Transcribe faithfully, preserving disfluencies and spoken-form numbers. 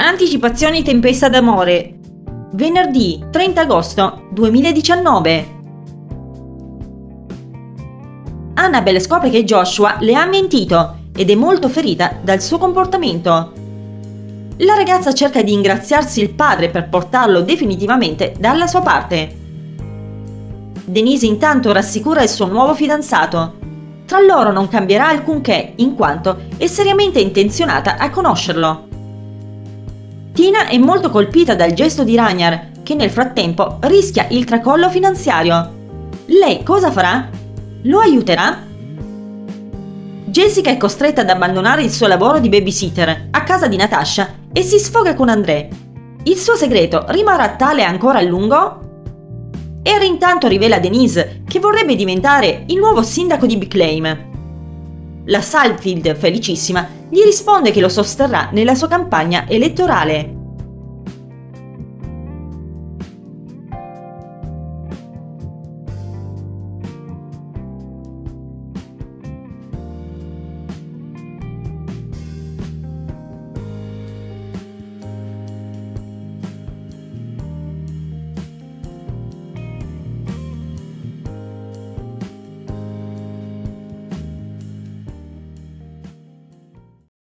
Anticipazioni Tempesta d'amore. Venerdì trenta agosto duemiladiciannove. Annabelle scopre che Joshua le ha mentito ed è molto ferita dal suo comportamento. La ragazza cerca di ingraziarsi il padre per portarlo definitivamente dalla sua parte. Denise intanto rassicura il suo nuovo fidanzato. Tra loro non cambierà alcunché in quanto è seriamente intenzionata a conoscerlo. Tina è molto colpita dal gesto di Ragnar, che nel frattempo rischia il tracollo finanziario. Lei cosa farà? Lo aiuterà? Jessica è costretta ad abbandonare il suo lavoro di babysitter a casa di Natasha e si sfoga con André. Il suo segreto rimarrà tale ancora a lungo? Harry intanto rivela a Denise che vorrebbe diventare il nuovo sindaco di Biclame. La Saltfield, felicissima, gli risponde che lo sosterrà nella sua campagna elettorale.